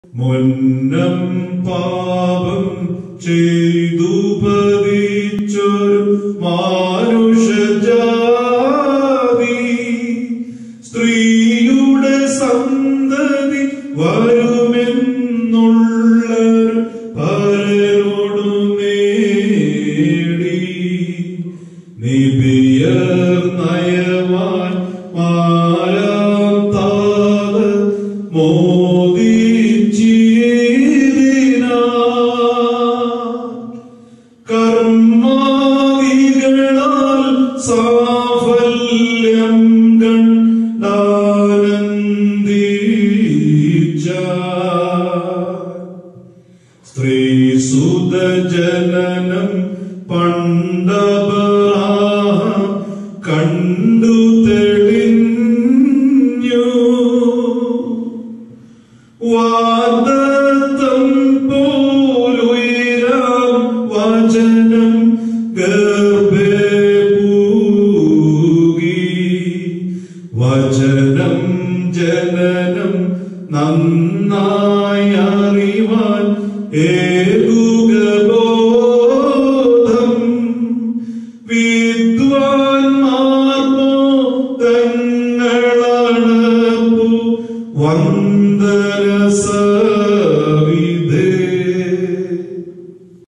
മുന്നം പാപം ചെയ്തു പതിച്ചൊരു മാനുഷജാതി സ്ത്രീയുടെ സന്തതി വരുമെന്നുള്ള പരനോടു നേടി നിബിയർ നയവാൻ മാരാം താത കർമാദികളാൽ സാഫല്യം കണ്ടാനന്ദിച്ച സ്ത്രീസുതജനനം പണ്ടബ്രഹാം കണ്ടു തെളിഞ്ഞു വാദത്തം പോലുയരാം വചനം ഗർഭേ പൂകി വചനം ജനനം നന്നായി അറിവാൻ